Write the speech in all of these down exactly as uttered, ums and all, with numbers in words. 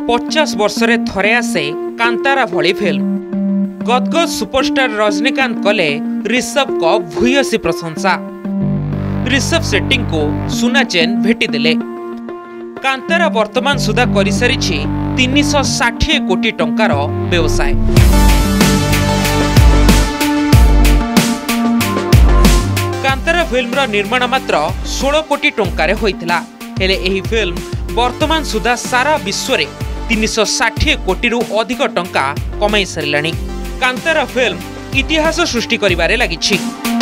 पचास वर्षरे थरे आसे कांतारा भली फिल्म। गदगद सुपरस्टार रजनीकांत कले ऋषभ को भूयसी प्रशंसा। ऋषभ शेट्टी को सुना चेन भेटी देले। कांतारा वर्तमान सुधा करि सारिछि तीन सौ साठ कोटी टंकार व्यवसाय। कांतारा फिल्म निर्माण मात्र सोलह कोटी टंकार होइतिला। हेले एही फिल्म वर्तमान सुधा सारा विश्व रे तीन सौ साठ कोटी रु अधिक टंका कमाई सारिलानी। कांतारा फिल्म इतिहास सृष्टि करिबारे लागिछि।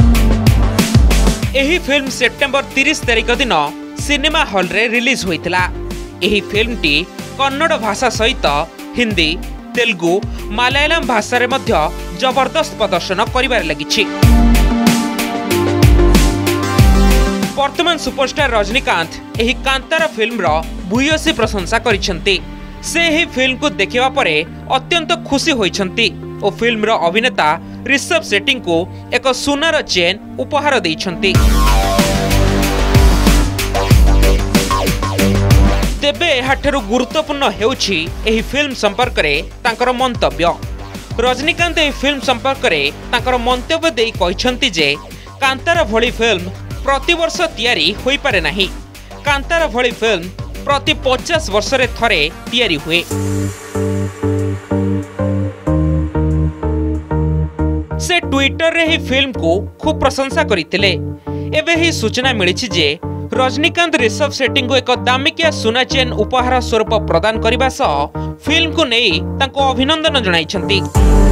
एही फिल्म सेप्टेम्बर तीस तारिख दिन सिनेमा हॉल रे रिलीज होइतिला। एही फिल्म टी कन्नड़ भाषा सहित हिंदी, तेलुगु, मलयालम भाषा रे मध्य जबरदस्त प्रदर्शन करिबारे लागिछि। वर्तमान सुपरस्टार रजनीकांत एही कांतारा फिल्म रो भूयसी प्रशंसा करिसेंती। से एही फिल्म को देखिबा परे अत्यंत खुशी होइछंती ओ फिल्म रो अभिनेता ऋषभ शेट्टी को एक सुनार चेन उपहार दैछंती। तेबे एहाठरू गुरुत्वपूर्ण हेउछि एही फिल्म संपर्क रे तांकर मंतव्य। रजनीकांत एही फिल्म संपर्क रे तांकर मंतव्य देई कहिछंती जे कांतारा भली फिल्म प्रति वर्ष तैयारी होई पारे नाही। कांतारा भली फिल्म प्रति पचास वर्ष रे थरे तैयारी हुए। से ट्विटर रे ही फिल्म को खूब प्रशंसा करितिले। एबे ही सूचना मिलिछि जे रजनीकांत ऋषभ शेट्टी को एक दामिकिया सुना चेन उपहार स्वरूप प्रदान करिबा सह फिल्म को नेई तांको अभिनंदन जणाइछंती।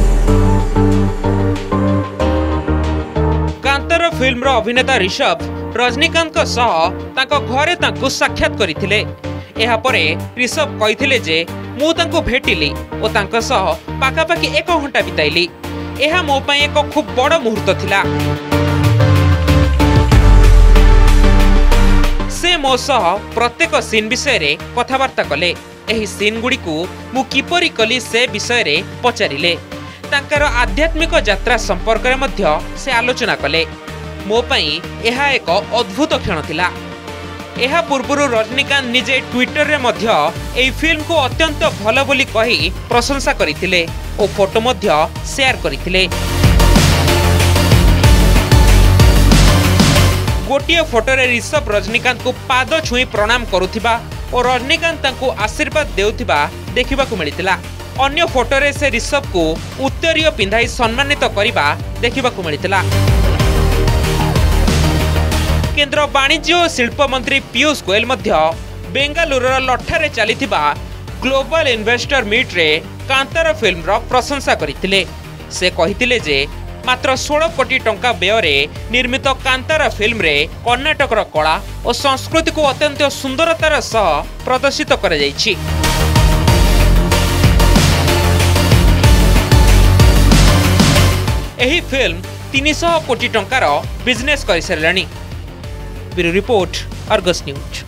कांतारा फिल्म रो अभिनेता ऋषभ रजनीकांत को सह तांको घरे तांको साक्षात करिथिले। एहा परे ऋषभ कहिथिले जे मु तांको भेटिली ओ तांको सह पाखापाखि एक घंटा बिताइली। एहा मो पई एक खूब बड़ मुहूर्त थिला। से मो सह प्रत्येक सीन विषय रे कथावार्ता कले। एही सीन गुडी को मु किपरि कली से विषय रे पचारिले। तांकर आध्यात्मिक यात्रा संपर्क रे मध्य से आलोचना कले। मो पई एहा एक अद्भुत क्षण थिला। एहा पूर्वरु रजनीकांत निजे ट्विटर रे मध्य एही फिल्म को अत्यंत भल बोली कही प्रशंसा करिथिले ओ फोटो मध्य शेयर करिथिले। गोटिए फोटो रे ऋषभ रजनीकांत को पाद छुई प्रणाम करुथिबा और रजनीकांत तांको आशीर्वाद देउथिबा देखिबाकू मिलितिला। अन्य फोटो रे से ऋषभ को उत्तरीय पिंधाई सम्मानित करिबा देखिबाकू मिलितिला। केंद्र वाणिज्य और शिल्प मंत्री पीयूष गोयल मध्य बेंगालुरुर लठारे चलीथिबा ग्लोबल इन्वेस्टर मीट रे कांतारा फिल्म रो प्रशंसा करिथिले। से कहिथिले जे मात्र सोलह कोटी टंका व्यय रे निर्मित कांतारा फिल्म रे कर्नाटकर कला और संस्कृति को अत्यंत सुंदरतार सह प्रदर्शित करा जायछि। एही फिल्म तीन सौ कोटी टंकार बिजनेस करि सारलानी। Bureau report, Argus news.